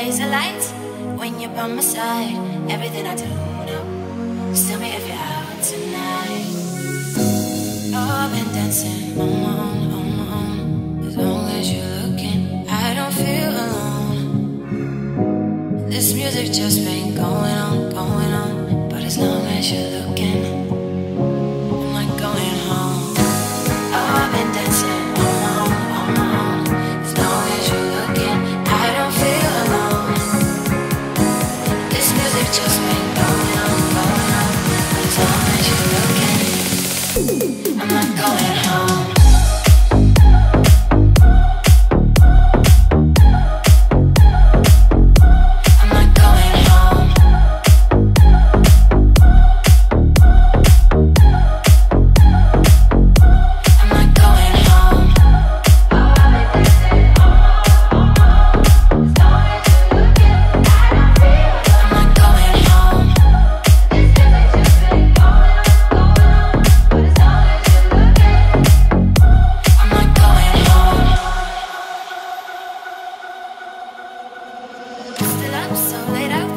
always a light when you're by my side. Everything I do now, just tell me if you're out tonight. Oh, I've been dancing on my own, on my own. As long as you're looking, I don't feel alone. This music just been going on, going on. But as long as you're looking, I'm not going home. Oh, I've been dancing on my own, on my own. As long as you're looking, I don't feel alone. This music just been going on, going on. But as long as you're looking, I'm not going home. So late out